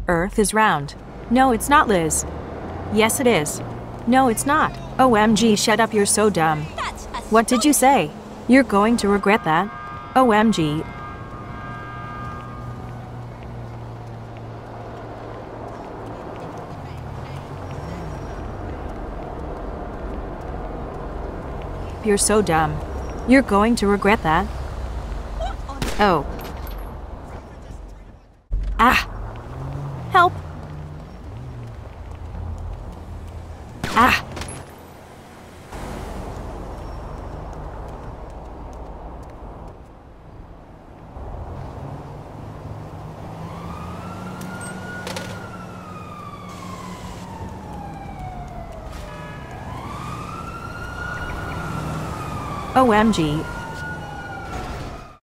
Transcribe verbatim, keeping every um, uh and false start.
Earth is round. No, it's not, Liz. Yes, it is. No, it's not. O M G, shut up, you're so dumb. What did you say? You're going to regret that. O M G. You're so dumb. You're going to regret that. Oh. Ah. Help. Ah. O M G.